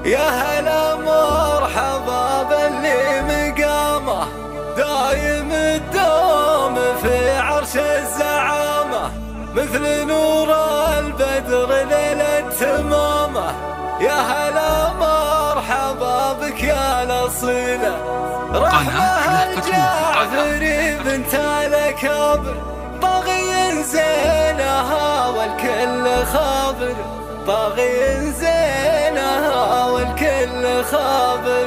يا هلا مرحبا باللي مقامه دايم الدوم في عرش الزعامة، مثل نور البدر ليلة تمامه. يا هلا مرحبا بك يا الأصيلة، رحمة الجعفري بنت الأكابر، طاغي زينها والكل خابر، طاغي زينها والكل خابر.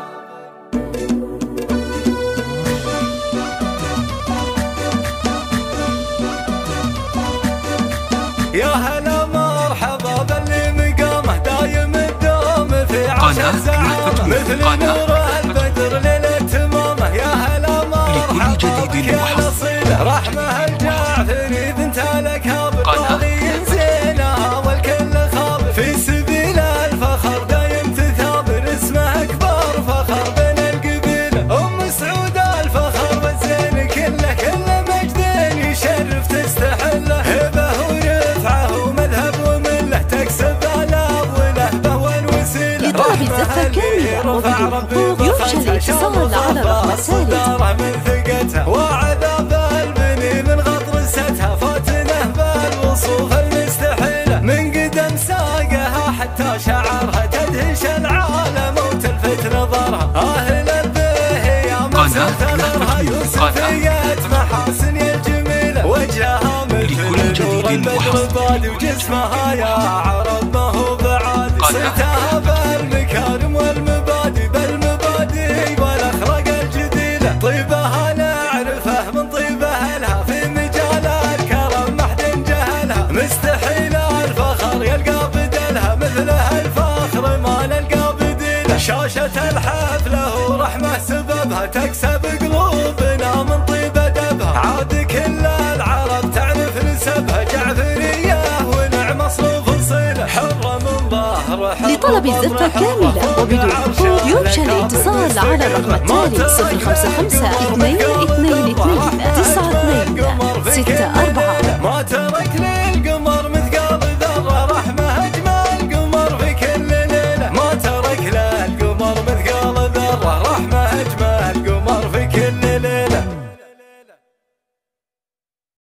يا هلا مرحبا باللي مقامه دايم الدوم في عرش الزعامة، مثل نور البدر ليلة تمامه. يا هلا مرحبا بك يا الأصيلة، رحمة الجعفري بنت الأكابر، طاغي زينها والكل خابر، في سبيل الفخر دايم تثابر، اسمها أكبر فخر بين القبيلة، أم سعود الفخر والزين كله، كل مجد يشرف تستحله، هبه ورفعه ومذهب ومله، تكسب آلاف ولهبه والوسيلة. لطلب الزفة كاملة وبدون حقوق يرجى الاتصال على الرقم التالي. من ثقتها وعذاب البني من غطرستها، فاتنه بالوصوف المستحيلة، من قدم ساقها حتى شعرها تدهش العالم وتلفت نظرها. أهل البيه يا مسلسل ثغرها، يوسفية محاسن يا الجميلة، وجهها مثل نور البدر بادي، وجسمها يا عرب ما هو بعادي، صيتها بالمكارم والمبادئ، بالمبادئ والأخلاق الجديلة، طيبها نعرفه من طيب أهلها، في مجال الكرم ما حد جهلها، مستحيل الفخر يلقى بدلها، مثلها الفخر ما نلقى بديله، شاشة الحفلة ورحمة سببها، تكسب قلوبنا من طيب أدبها، عاد كل العرب تعرف نسبها، جعفرية ونعم مصروف صلة، حرة من ظهر حرة. لطلب الزفة كاملة وبدون حقوق يرجى الاتصال على الرقم التالي: 055 222 92 62